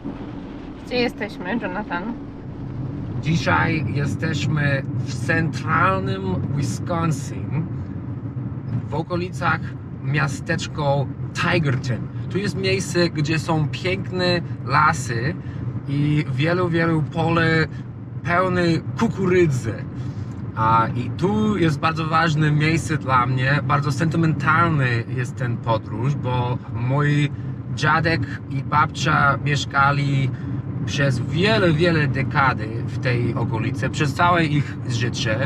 Gdzie jesteśmy, Jonathan? Dzisiaj jesteśmy w centralnym Wisconsin, w okolicach miasteczko Tigerton. Tu jest miejsce, gdzie są piękne lasy i wielu pole pełne kukurydzy. I tu jest bardzo ważne miejsce dla mnie, bardzo sentymentalny jest ten podróż, bo mój dziadek i babcia mieszkali przez wiele dekady w tej okolicy, przez całe ich życie.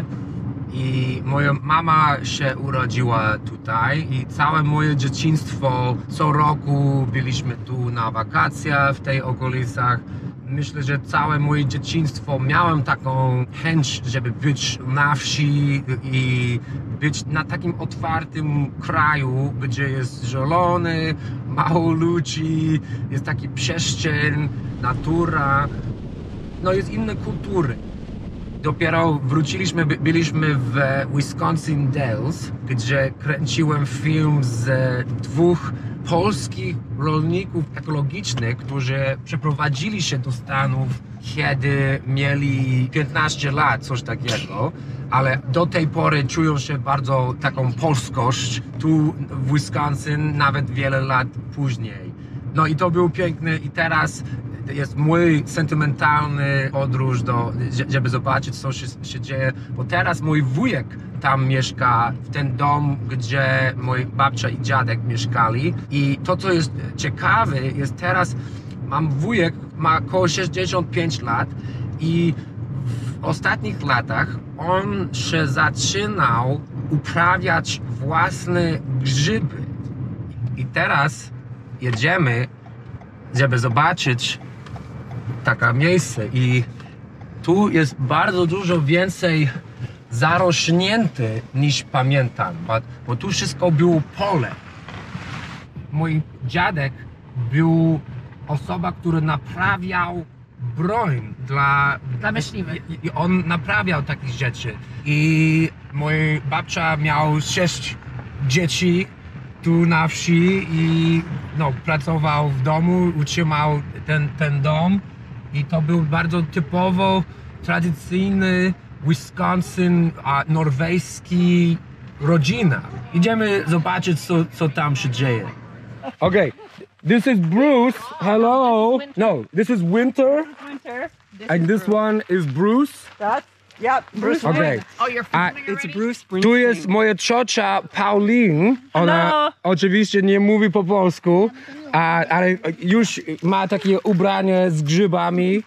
I moja mama się urodziła tutaj i całe moje dzieciństwo, co roku byliśmy tu na wakacjach w tej okolicach. Myślę, że całe moje dzieciństwo miałem taką chęć, żeby być na wsi i być na takim otwartym kraju, gdzie jest zielony, mało ludzi, jest taki przestrzeń, natura, no jest inne kultury. Dopiero wróciliśmy, byliśmy w Wisconsin Dells, gdzie kręciłem film z dwóch polskich rolników ekologicznych, którzy przeprowadzili się do Stanów, kiedy mieli 15 lat, coś takiego, ale do tej pory czują się bardzo taką polskość tu w Wisconsin, nawet wiele lat później. No i to było piękne i teraz jest mój sentymentalny podróż, żeby zobaczyć, co się dzieje, bo teraz mój wujek tam mieszka, w ten dom, gdzie moi babcia i dziadek mieszkali. I to, co jest ciekawe, jest teraz, mam wujek, ma około 65 lat i w ostatnich latach on się zaczynał uprawiać własne grzyby. I teraz jedziemy, żeby zobaczyć takie miejsce i tu jest bardzo dużo więcej zarośnięte niż pamiętam, bo tu wszystko było pole. Mój dziadek był osobą, który naprawiał broń dla myśliwych i on naprawiał takich rzeczy i mój babcia miał 6 dzieci tu na wsi i no, pracował w domu, utrzymał ten dom i to był bardzo typowo tradycyjny Wisconsin, norweski rodzina. Idziemy zobaczyć, co tam się dzieje. Okay, this is Bruce. Hello. No, this is Winter. And this one is Bruce. Yeah, Bruce. Okay. Oh, you're familiar It's Bruce Springsteen. Tu jest moja ciocia Pauline. Ona oczywiście nie mówi po polsku, ale już ma takie ubranie z grzybami.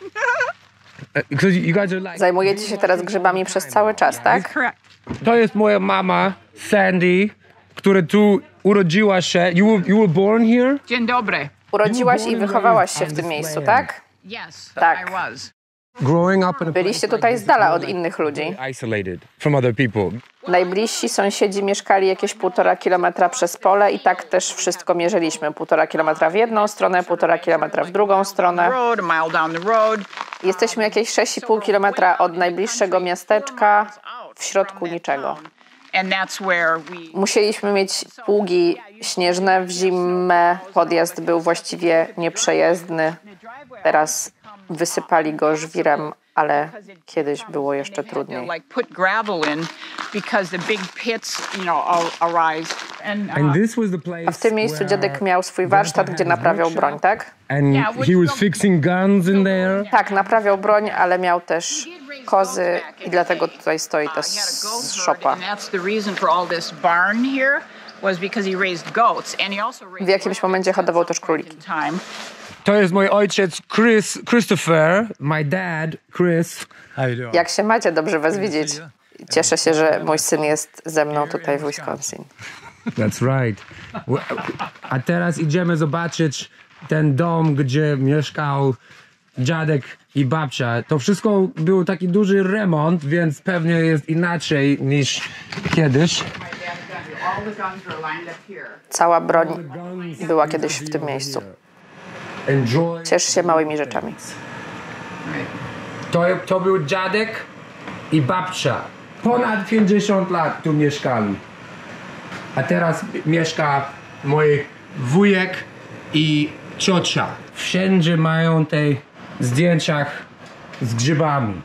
Zajmujecie się teraz grzybami przez cały czas, tak? Correct. To jest moja mama Sandy, która tu urodziła się. You were born here? Dzień dobry. Urodziłaś i wychowałaś się w tym miejscu, tak? Yes, Tak. I was. Growing up in a Byliście tutaj z dala od innych ludzi. isolated from other people. Najbliżsi sąsiedzi mieszkali jakieś 1,5 kilometra przez pole i tak też wszystko mierzyliśmy. 1,5 kilometra w jedną stronę, 1,5 kilometra w drugą stronę. Road, a mile down the road. Jesteśmy jakieś 6,5 kilometra od najbliższego miasteczka, w środku niczego. And that's where we Musieliśmy mieć pługi śnieżne w zimę. Podjazd był właściwie nieprzejezdny. Teraz wysypali go żwirem, ale kiedyś było jeszcze trudniej. like put gravel in because the big pits, arise. And this was the place A w tym miejscu dziadek miał swój warsztat, gdzie naprawiał broń, tak? And he was fixing guns in there. Tak, naprawiał broń, ale miał też kozy i dlatego tutaj stoi ta szopa. And that's the reason for all this barn here was because he raised goats and he also raised W jakimś momencie hodował też króliki. time. To jest mój ojciec Christopher, my dad Chris. How you doing? Jak się macie? Dobrze was widzieć. Cieszę się, że mój syn jest ze mną tutaj w Wisconsin. That's right. A teraz idziemy zobaczyć ten dom, gdzie mieszkał dziadek i babcia. To wszystko był taki duży remont, więc pewnie jest inaczej niż kiedyś. Cała broń była kiedyś w tym miejscu. Ciesz się małymi rzeczami. To był dziadek i babcia. Ponad 50 lat tu mieszkali. A teraz mieszka mój wujek i ciocia. Wszędzie mają te zdjęciach z grzybami.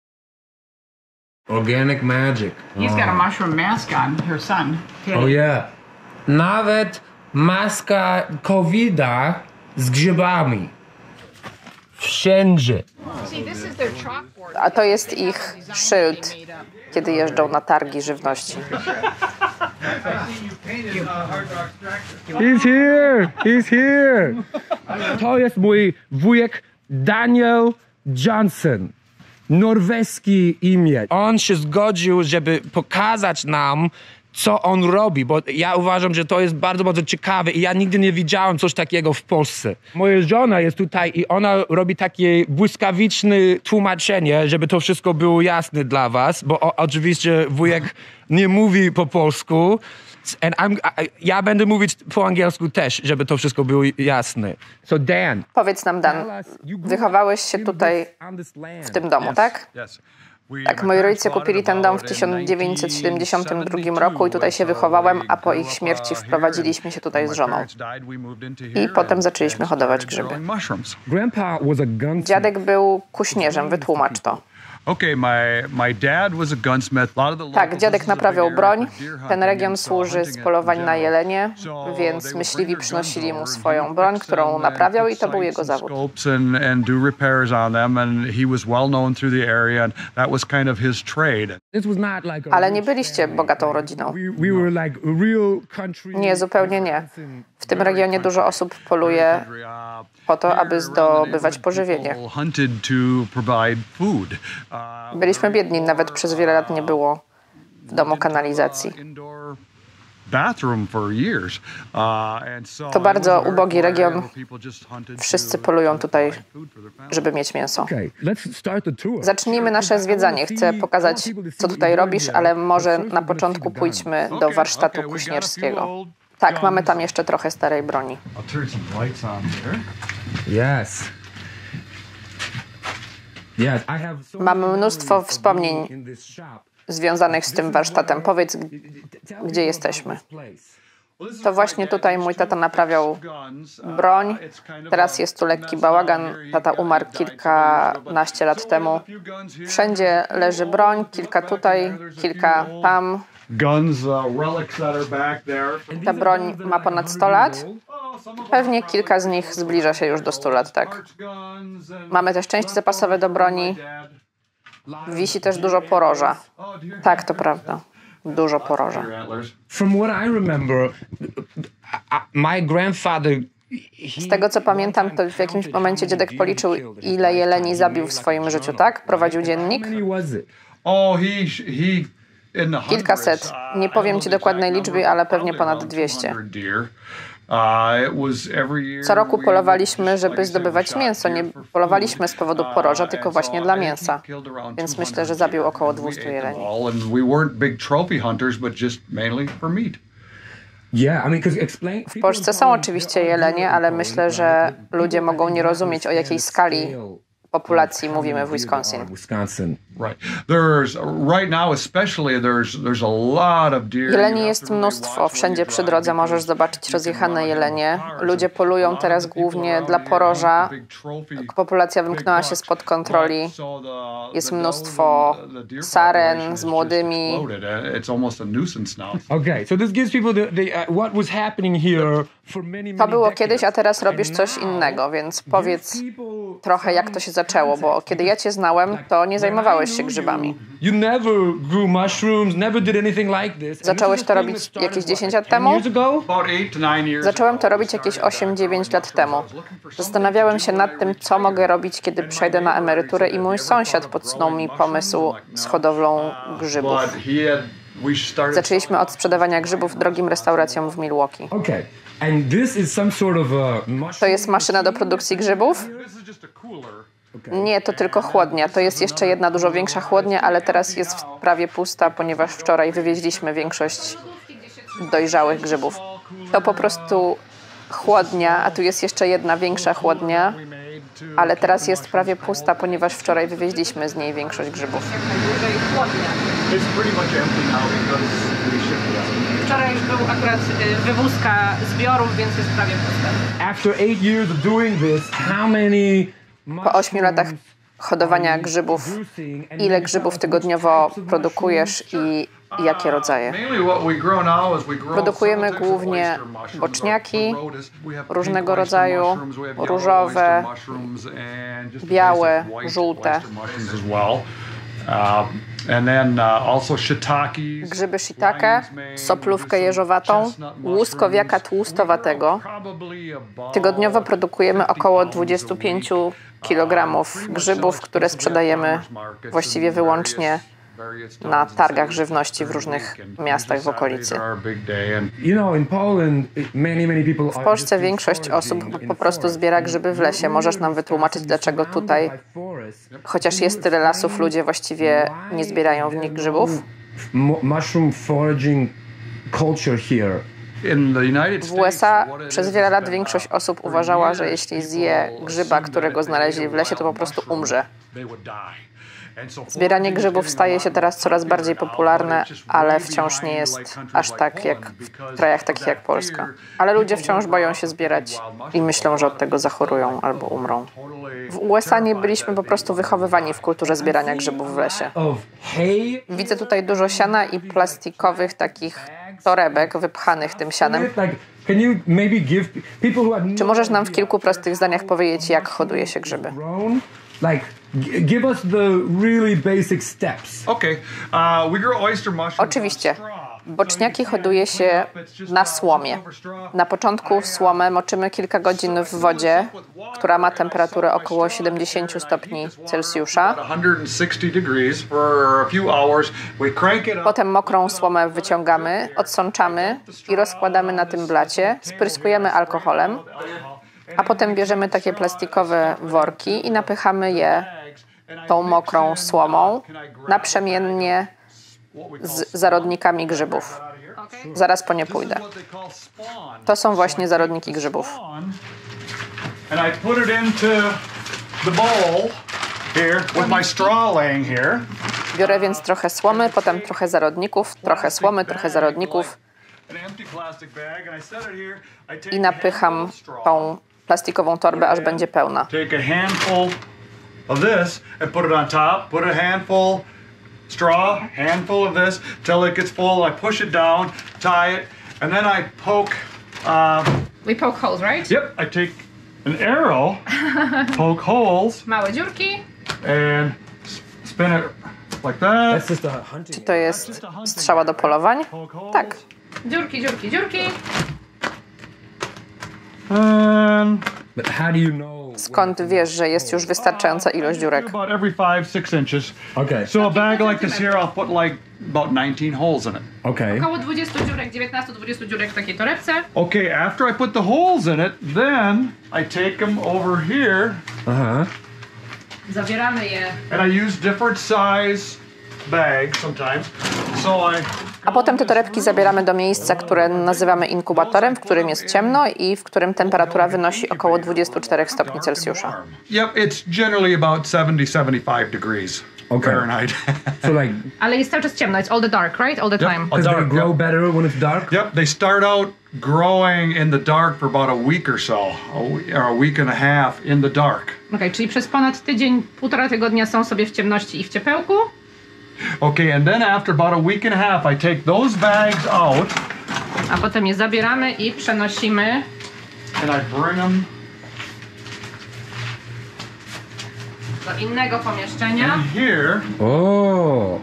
Organic magic. He's got a mushroom mask on, her son. Kitty. Oh yeah. Nawet maska COVID-a z grzybami. Wszędzie. See, this is their chalkboard. A to jest ich szyld, kiedy jeżdżą na targi żywności. He's here! He's here! To jest mój wujek Daniel Johnson. Norweski imię. On się zgodził, żeby pokazać nam, co on robi, bo ja uważam, że to jest bardzo, bardzo ciekawe i ja nigdy nie widziałem coś takiego w Polsce. Moja żona jest tutaj i ona robi takie błyskawiczne tłumaczenie, żeby to wszystko było jasne dla was, bo oczywiście wujek nie mówi po polsku. Ja będę mówić po angielsku też, żeby to wszystko było jasne. So Dan, Powiedz nam, Dan, wychowałeś się tutaj w tym domu, tak? Tak, moi rodzice kupili ten dom w 1972 roku i tutaj się wychowałem, a po ich śmierci wprowadziliśmy się tutaj z żoną. I potem zaczęliśmy hodować grzyby. Dziadek był kuśnierzem, wytłumacz to. Tak, dziadek naprawiał broń. Ten region służy z polowań na jelenie, więc myśliwi przynosili mu swoją broń, którą naprawiał i to był jego zawód. Ale nie byliście bogatą rodziną. Nie, zupełnie nie. W tym regionie dużo osób poluje po to, aby zdobywać pożywienie. Byliśmy biedni, nawet przez wiele lat nie było w domu kanalizacji. To bardzo ubogi region. Wszyscy polują tutaj, żeby mieć mięso. Zacznijmy nasze zwiedzanie. Chcę pokazać, co tutaj robisz, ale może na początku pójdźmy do warsztatu kuśnierskiego. Tak, mamy tam jeszcze trochę starej broni. Yes. Mamy mnóstwo wspomnień związanych z tym warsztatem. Powiedz, gdzie jesteśmy. To właśnie tutaj mój tata naprawiał broń. Teraz jest tu lekki bałagan. Tata umarł kilkanaście lat temu. Wszędzie leży broń, kilka tutaj, kilka tam. Ta broń ma ponad 100 lat. Pewnie kilka z nich zbliża się już do 100 lat, tak. Mamy też części zapasowe do broni. Wisi też dużo poroża. Tak, to prawda. Dużo poroża. From what I remember, my grandfather. Z tego, co pamiętam, to w jakimś momencie dziadek policzył, ile jeleni zabił w swoim życiu, tak? Prowadził dziennik. Kilkaset. Nie powiem ci dokładnej liczby, ale pewnie ponad 200. Co roku polowaliśmy, żeby zdobywać mięso. Nie polowaliśmy z powodu poroża, tylko właśnie dla mięsa. Więc myślę, że zabił około 200 jeleni. W Polsce są oczywiście jelenie, ale myślę, że ludzie mogą nie rozumieć, o jakiej skali populacji mówimy w Wisconsin. Jeleni jest mnóstwo. Wszędzie przy drodze możesz zobaczyć rozjechane jelenie. Ludzie polują teraz głównie dla poroża. Populacja wymknęła się spod kontroli. Jest mnóstwo saren z młodymi. To było kiedyś, a teraz robisz coś innego, więc powiedz trochę, jak to się zaczęło, bo kiedy ja cię znałem, to nie zajmowałeś się grzybami. Zacząłeś to robić jakieś 10 lat temu? Zacząłem to robić jakieś 8-9 lat temu. Zastanawiałem się nad tym, co mogę robić, kiedy przejdę na emeryturę i mój sąsiad podsunął mi pomysł z hodowlą grzybów. Zaczęliśmy od sprzedawania grzybów drogim restauracjom w Milwaukee. To jest maszyna do produkcji grzybów? Nie, to tylko chłodnia. To jest jeszcze jedna dużo większa chłodnia, ale teraz jest prawie pusta, ponieważ wczoraj wywieźliśmy większość dojrzałych grzybów. To po prostu chłodnia, a tu jest jeszcze jedna większa chłodnia. ale teraz jest prawie pusta, ponieważ wczoraj wywieźliśmy z niej większość grzybów. Wczoraj już był akurat wywózka zbiorów, więc jest prawie pusta. After 8 years of doing this, how many Po 8 latach hodowania grzybów, ile grzybów tygodniowo produkujesz i jakie rodzaje? Produkujemy głównie boczniaki, różnego rodzaju, różowe, białe, żółte. Grzyby shiitake, soplówkę jeżowatą, łuskowiaka tłustowatego. Tygodniowo produkujemy około 25 kg grzybów, które sprzedajemy właściwie wyłącznie na targach żywności w różnych miastach w okolicy. W Polsce większość osób po prostu zbiera grzyby w lesie. Możesz nam wytłumaczyć, dlaczego tutaj, chociaż jest tyle lasów, ludzie właściwie nie zbierają w nich grzybów? Mushroom foraging culture here. W USA przez wiele lat większość osób uważała, że jeśli zje grzyba, którego znaleźli w lesie, to po prostu umrze. Zbieranie grzybów staje się teraz coraz bardziej popularne, ale wciąż nie jest aż tak jak w krajach takich jak Polska. Ale ludzie wciąż boją się zbierać i myślą, że od tego zachorują albo umrą. W USA nie byliśmy po prostu wychowywani w kulturze zbierania grzybów w lesie. Widzę tutaj dużo siana i plastikowych takich torebek wypchanych tym sianem. Czy możesz nam w kilku prostych zdaniach powiedzieć, jak hoduje się grzyby? Give us the really basic steps. Okay. We grow oyster mushrooms. Oczywiście. Boczniaki hoduje się na słomie. Na początku słomę moczymy kilka godzin w wodzie, która ma temperaturę około 70 stopni Celsjusza. Potem mokrą słomę wyciągamy, odsączamy i rozkładamy na tym blacie, spryskujemy alkoholem, a potem bierzemy takie plastikowe worki i napychamy je tą mokrą słomą naprzemiennie z zarodnikami grzybów. Zaraz po nie pójdę. To są właśnie zarodniki grzybów. Biorę więc trochę słomy, potem trochę zarodników, trochę słomy, trochę zarodników i napycham tą plastikową torbę, aż będzie pełna. Of this and put it on top, put a handful straw, handful of this till it gets full. I push it down, tie it, and then I poke. We poke holes, right? Yep, I take an arrow, poke holes, Małe dziurki. and spin it like that. Czy to jest strzała do polowań? Tak. Dziurki, dziurki, dziurki. And But how do you know? Skąd wiesz, że jest już wystarczająca ilość dziurek? about every 5-6 inches. Okay. So a bag like this here, I'll put like about 19 holes in it. Okay. Około 20 dziurek, 19-20 dziurek w takiej torebce. Okay, after I put the holes in it, then I take them over here Zabieramy je. and I use different size bags sometimes. So A potem te torebki zabieramy do miejsca, które nazywamy inkubatorem, w którym jest ciemno i w którym temperatura wynosi około 24 stopni Celsjusza. Yep, it's generally about 70-75 degrees Fahrenheit. So like, Ale jest cały czas ciemno. It's all the dark, right? All the time. does they grow better when it's dark? Yep, they start out growing in the dark for about a week or so, or a week and a half in the dark. Okay, czyli przez ponad tydzień, półtora tygodnia są sobie w ciemności i w ciepełku. Okay, and then after about a week and a half, I take those bags out. A potem je zabieramy i przenosimy And I bring them do innego pomieszczenia. in here. Oh.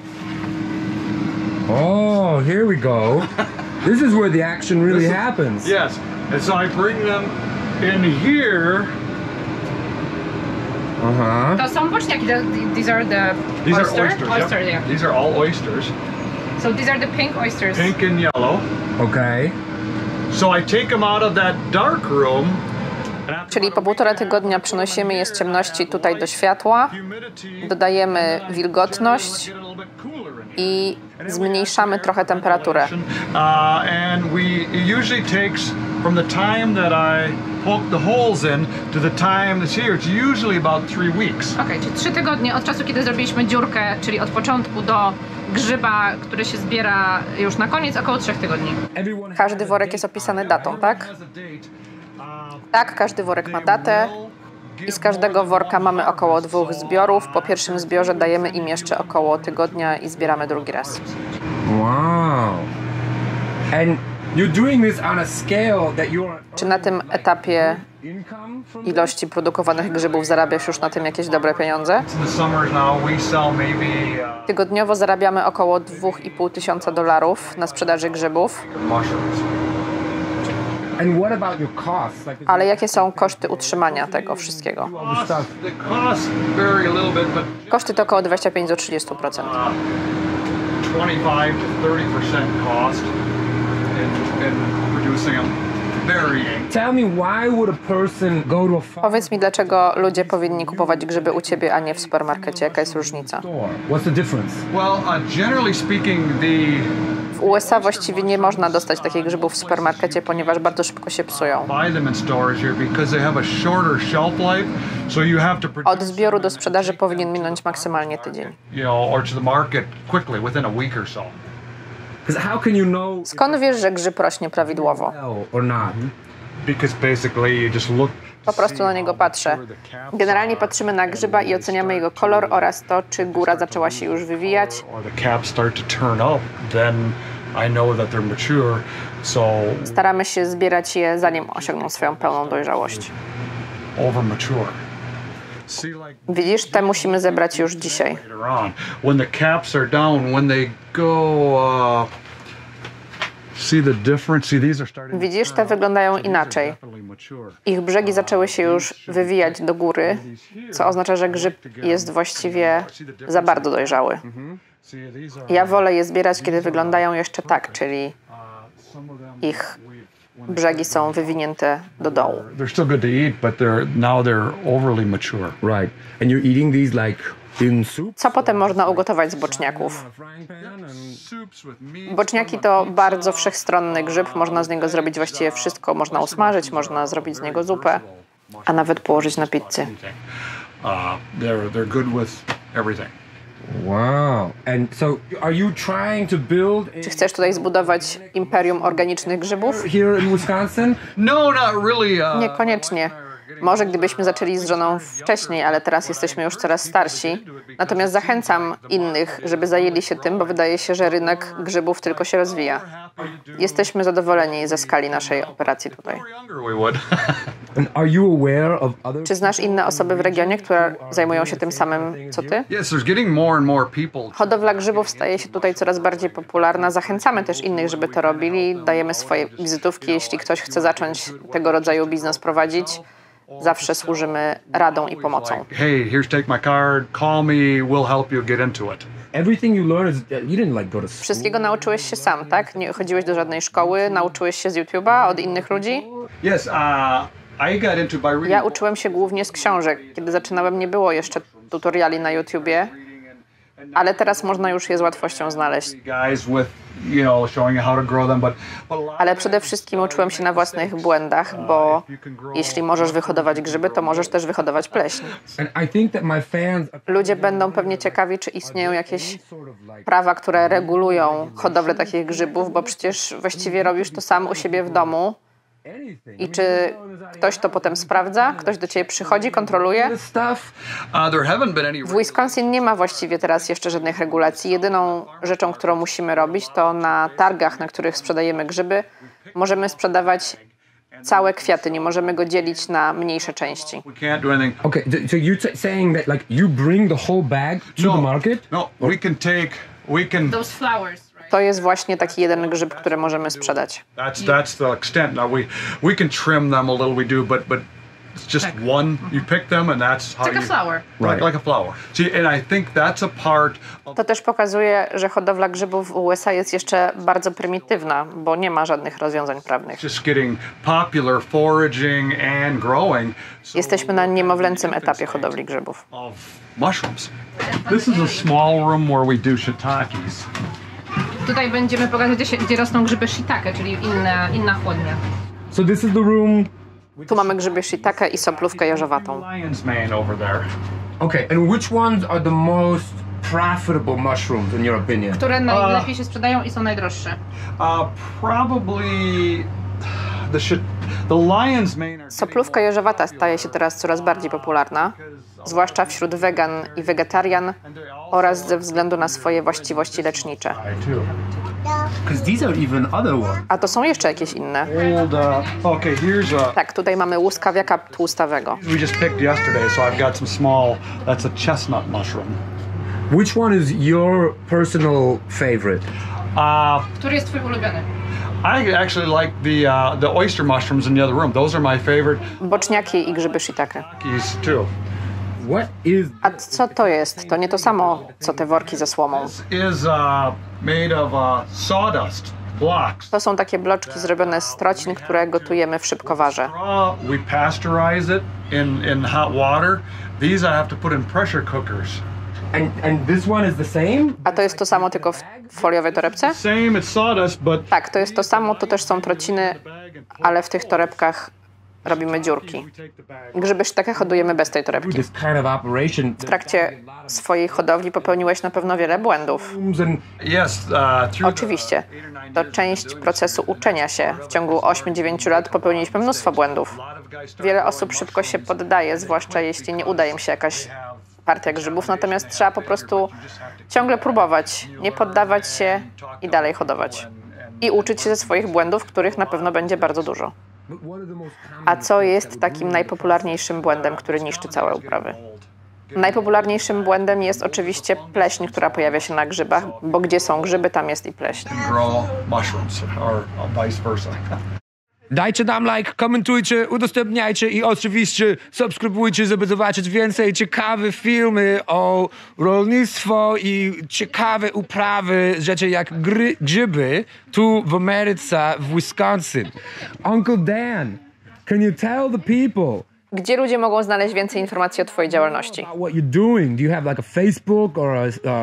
Oh, here we go. This is where the action really happens. Yes, and so I bring them in here. To są boczniaki. These are the These oyster? are oysters. Oyster, Yep. yeah. These are all oysters, So these are the pink oysters. pink and yellow. Okay. So I take them out of that dark room. Czyli po półtora tygodnia przenosimy je z ciemności tutaj do światła, dodajemy wilgotność i i zmniejszamy trochę temperaturę. And it usually takes from the time that I poke the holes in to the time that's here, it's usually about 3 weeks. Okej, czyli 3 tygodnie od czasu, kiedy zrobiliśmy dziurkę, czyli od początku do grzyba, który się zbiera już na koniec, około 3 tygodni. Każdy worek jest opisany datą, tak? Tak, każdy worek ma datę i z każdego worka mamy około 2 zbiorów. Po pierwszym zbiorze dajemy im jeszcze około tygodnia i zbieramy drugi raz. Wow. And you're doing this on a scale that you're... Czy na tym etapie income from ilości produkowanych grzybów zarabiasz już na tym jakieś dobre pieniądze? In the summers now, we sell maybe Tygodniowo zarabiamy około $2,500 na sprzedaży grzybów. mushrooms. And what about your costs? Like Ale jakie są koszty utrzymania tego wszystkiego? The costs vary a little bit, but Koszty to około 25 do 30%. 25 to 30% cost in producing them, varying. tell me, why would a person go to a farm Powiedz mi, dlaczego ludzie powinni kupować grzyby u ciebie, a nie w supermarkecie? Jaka jest różnica? store? What's the difference? Well, generally speaking, W USA właściwie nie można dostać takich grzybów w supermarkecie, ponieważ bardzo szybko się psują. buy them in stores here because they have a shorter shelf life, so you have to Od produce, zbioru do sprzedaży powinien minąć maksymalnie tydzień. or to the market quickly within a week or so. Because how can you know Skąd wiesz, że grzyb rośnie prawidłowo? well or not? Because basically you just look. Po prostu na niego patrzę. Generalnie patrzymy na grzyba i oceniamy jego kolor oraz to, czy góra zaczęła się już wywijać. Or the caps start to turn up, then I know that they're mature. So Staramy się zbierać je, zanim osiągną swoją pełną dojrzałość. over mature. See, like Widzisz, te musimy zebrać już dzisiaj. later on, when the caps are down, when they go. See the difference? See, these are starting. Widzisz, te wyglądają inaczej. Definitely mature. Ich brzegi zaczęły się już wywijać do góry, co oznacza, że grzyb jest właściwie za bardzo dojrzały. See, these are Ja wolę je zbierać, kiedy wyglądają jeszcze tak, czyli some of them. ich brzegi są wywinięte do dołu. They're still good to eat, but they're overly mature. Right. And you're eating these like in soup? Co potem można ugotować z boczniaków? A frying pan and Soups with meat. Boczniaki to bardzo wszechstronny grzyb, można z niego zrobić właściwie wszystko. Można usmażyć, można zrobić z niego zupę, a nawet położyć na pizzy. They're good with everything. wow. And so are you trying to build Czy chcesz tutaj zbudować imperium organicznych grzybów? here in Wisconsin? No, not really. Niekoniecznie. Może gdybyśmy zaczęli z żoną wcześniej, ale teraz jesteśmy już coraz starsi. Natomiast zachęcam innych, żeby zajęli się tym, bo wydaje się, że rynek grzybów tylko się rozwija. Jesteśmy zadowoleni ze skali naszej operacji tutaj. We're younger, we would. And are you aware of other Czy znasz inne osoby w regionie, które zajmują się tym samym co ty? Yes, there's getting more and more people. Hodowla grzybów staje się tutaj coraz bardziej popularna. Zachęcamy też innych, żeby to robili. Dajemy swoje wizytówki, jeśli ktoś chce zacząć tego rodzaju biznes prowadzić. Zawsze służymy radą i pomocą. Hey, here's take my card. Call me. We'll help you get into it. everything you learn is you didn't like go to school? Wszystkiego nauczyłeś się sam, tak? Nie chodziłeś do żadnej szkoły, nauczyłeś się z YouTube'a, od innych ludzi? Yes, I got into by reading. Ja uczyłem się głównie z książek. Kiedy zaczynałem, nie było jeszcze tutoriali na YouTubie, ale teraz można już je z łatwością znaleźć. Guys with, showing you how to grow them, but a lot Ale przede wszystkim uczyłem się na własnych błędach, bo jeśli możesz wyhodować grzyby, to możesz też wyhodować pleśń. And I think that my fans Ludzie będą pewnie ciekawi, czy istnieją jakieś prawa, które regulują hodowlę takich grzybów, bo przecież właściwie robisz to sam u siebie w domu. I czy ktoś to potem sprawdza? Ktoś do ciebie przychodzi, kontroluje? this stuff. there haven't been any W Wisconsin nie ma właściwie teraz jeszcze żadnych regulacji. Jedyną rzeczą, którą musimy robić, to na targach, na których sprzedajemy grzyby, możemy sprzedawać całe kwiaty. Nie możemy go dzielić na mniejsze części. we can't do anything. Okay, so you're saying that like you bring the whole bag to the market? No, we can Those flowers, right? To jest właśnie taki jeden grzyb, który możemy sprzedać. that's the extent. Now we can trim them a little, we do, but it's just one. You pick them and that's how It's like a you flower. like a flower. See, and I think that's a part of To też pokazuje, że hodowla grzybów w USA jest jeszcze bardzo prymitywna, bo nie ma żadnych rozwiązań prawnych. just getting popular foraging and growing. So Jesteśmy na niemowlęcym etapie hodowli grzybów. of mushrooms. This is a small room where we do shiitakes. Tutaj będziemy pokazać, gdzie rosną grzyby shiitake, czyli inna chłodnia. So this is the room. Tu mamy grzyby shiitake i soplówkę jeżowatą. Lion's mane over there. Okay, and which ones are the most profitable mushrooms in your opinion? Które najlepiej się sprzedają i są najdroższe? Probably the lion's mane. Soplówka jeżowata staje się teraz coraz bardziej popularna, zwłaszcza wśród wegan i wegetarian oraz ze względu na swoje właściwości lecznicze. Because these are even other ones. A to są jeszcze jakieś inne. Okay, here's Tak, tutaj mamy łuskawiaka tłustawego. we just picked yesterday, so I've got some small. That's a chestnut mushroom. Which one is your personal favorite? Który jest twój ulubiony? I actually like the oyster mushrooms in the other room. Those are my favorite. Boczniaki i grzyby shiitake. These too. What is A co to jest? To nie to samo, co te worki ze słomą. This is made of sawdust blocks. To są takie bloczki zrobione z trocin, które gotujemy w szybkowarze. We pasteurize it in hot water. These I have to put in pressure cookers. and this one is the same? A to jest to samo, tylko w foliowej torebce? Same, it's sawdust, but Tak, to jest to samo, to też są trociny, ale w tych torebkach robimy dziurki. Grzyby shiitake hodujemy bez tej torebki. This kind of operation. W trakcie swojej hodowli popełniłeś na pewno wiele błędów. yes, Oczywiście. To część procesu uczenia się. W ciągu 8-9 lat popełniliśmy mnóstwo błędów. Wiele osób szybko się poddaje, zwłaszcza jeśli nie uda im się jakaś partia grzybów, natomiast trzeba po prostu ciągle próbować, nie poddawać się i dalej hodować. I uczyć się ze swoich błędów, których na pewno będzie bardzo dużo. A co jest takim najpopularniejszym błędem, który niszczy całe uprawy? Najpopularniejszym błędem jest oczywiście pleśń, która pojawia się na grzybach, bo gdzie są grzyby, tam jest i pleśń. grow mushrooms or vice versa. Dajcie nam like, komentujcie, udostępniajcie i oczywiście subskrybujcie, żeby zobaczyć więcej ciekawych filmy o rolnictwo i ciekawe uprawy, rzeczy jak grzyby tu w Ameryce, w Wisconsin. Uncle Dan, can you tell the people Gdzie ludzie mogą znaleźć więcej informacji o twojej działalności? about what you're doing? Do you have like a Facebook or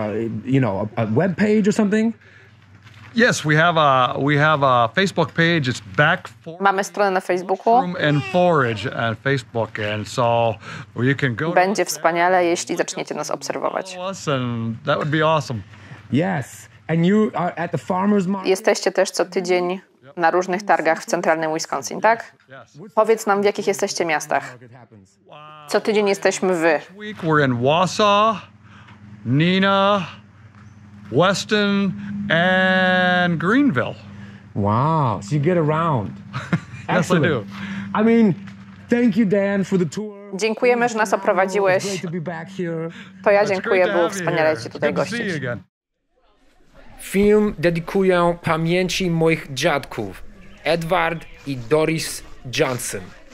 a web page or something? Yes, we have a Facebook page. It's Back Mamy stronę na Facebooku. and Forage at Facebook, and so you can go Będzie wspaniale, jeśli zaczniecie nas obserwować. to us, and that would be awesome. Yes. And you are at the farmer's market? Jesteście też co tydzień na różnych targach w centralnym Wisconsin, tak? Powiedz nam, w jakich jesteście miastach. Co tydzień jesteśmy w... This week we're in Wausau, Neenah, Weston, and Greenville. Wow, so you get around. Yes, I do. I mean, thank you, Dan, for the tour. Dziękujemy, że nas oprowadziłeś. Great to be back here. To ja It's dziękuję, great to było have you wspaniale here. cię tutaj Good to see you gościć. again. Film dedykuję pamięci moich dziadków, Edward i Doris Johnson.